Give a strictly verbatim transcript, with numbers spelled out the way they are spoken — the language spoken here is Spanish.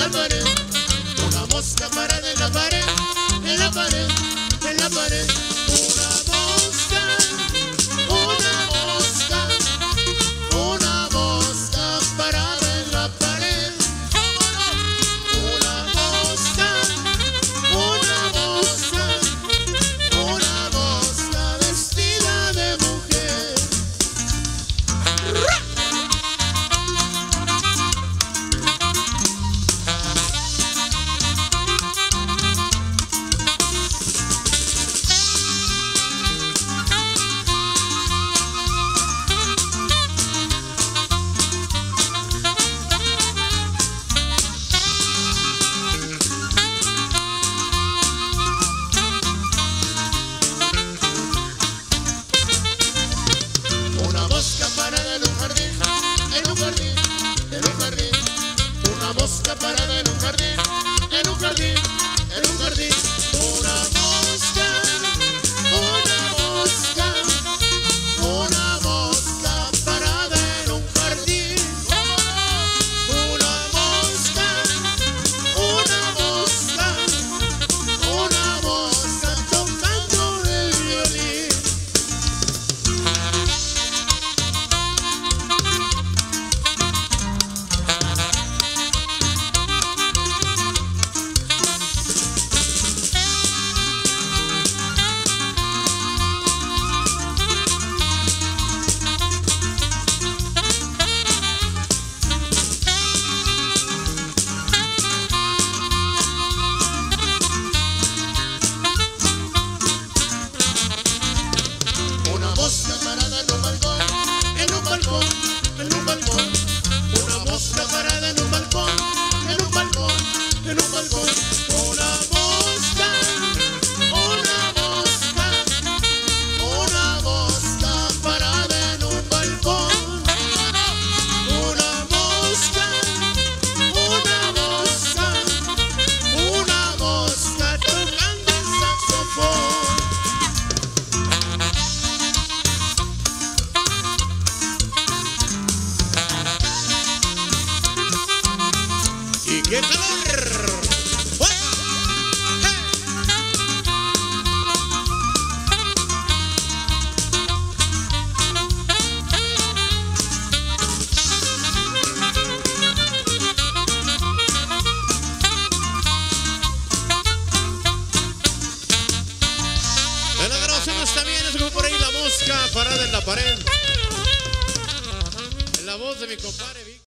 la pared. Una mosca parada en la pared, en la pared, en la pared. Una mosca, una mosca, una mosca parada en la pared. Una mosca, una mosca, una mosca vestida de mujer. Una mosca parada en un jardín, en un jardín, en un jardín. Una mosca parada en un jardín, en un jardín, en un jardín. Una mosca, una mosca, una mosca parada en un jardín. Una mosca, una mosca, una mosca tocando el violín. Una mosca parada en un balcón, en un balcón, en un balcón. Una mosca parada en un balcón, en un balcón, en un balcón. Una mosca, una mosca, una mosca parada en un balcón. Una mosca, una mosca, una mosca tocando el saxofón. ¡Y qué calor! ¡Fuego! ¡Hey! En la grabación está bien, es como por ahí la mosca parada en la pared. En la voz de mi compadre Víctor.